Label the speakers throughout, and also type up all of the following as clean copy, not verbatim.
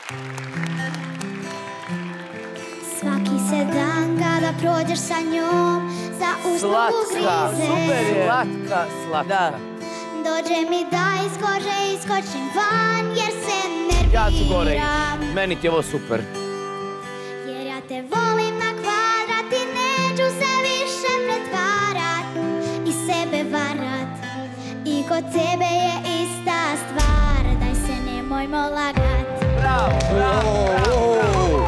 Speaker 1: Svaki se dan kada prođeš sa njom za uslugu grize.
Speaker 2: Super je. Slatka.
Speaker 1: Dođe mi da iz kože iskočim van jer se nerviram.
Speaker 2: Ja ću gore ići. Meni ti je ovo super.
Speaker 1: Jer ja te volim na kvadrat i neću se više pretvarat i sebe varat. I kod tebe je ista stvar, daj se nemojmo lagat.
Speaker 2: Bravo, bravo, bravo.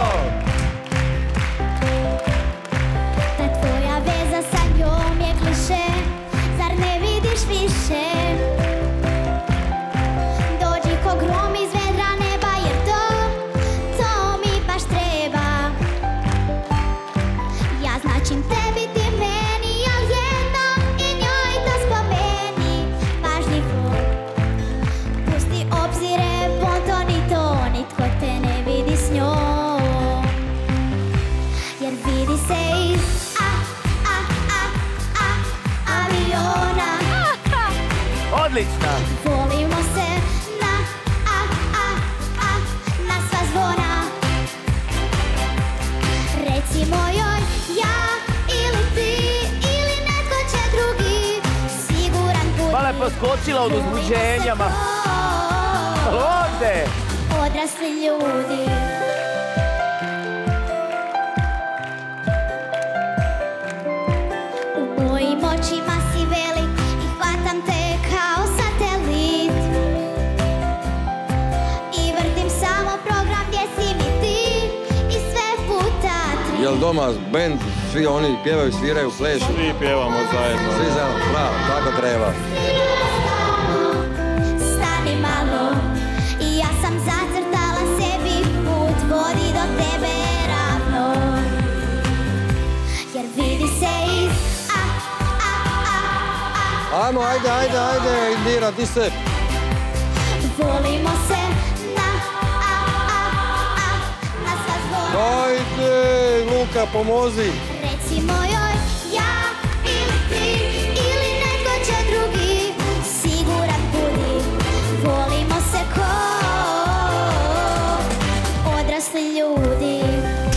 Speaker 1: Ta tvoja veza sa njom je kliše, zar ne vidiš više? Dođi ko grom iz vedra neba jer to mi baš treba. Ja značim tebi, ti meni, al jednom i njoj to spomeni. Pažljivo, pusti obzire, ponton i to, nitko te ne vidi s njom. Jer vidi se iz aviona.
Speaker 2: Odlična.
Speaker 1: Volimo se na sva zvona. Recimo joj ja ili ti ili netko će drugi. Siguran budi.
Speaker 2: Mala je poskočila od uzbuđenja. Ovdje.
Speaker 1: Odrasli ljudi. U mojim očima si velik i hvatam te kao satelit. I vrtim samo program gdje si mi ti i sve puta tri.
Speaker 3: Jel doma bend, svi oni pjevaju, sviraju, plešu?
Speaker 4: Svi pjevamo zajedno.
Speaker 3: Svi zajedno, bravo, tako treba.
Speaker 1: Stani malo i ja sam zacrtala sebi put, vodi do tebe ravno. Jer vidi se iz
Speaker 3: Ajmo, ajde, Indira, ti se.
Speaker 1: volimo se na sva zvona.
Speaker 3: Ajde, Luka, pomozi.
Speaker 1: Recimo joj ja ili ti ili netko će drugi. Siguran budi, volimo se ko odrasli ljudi.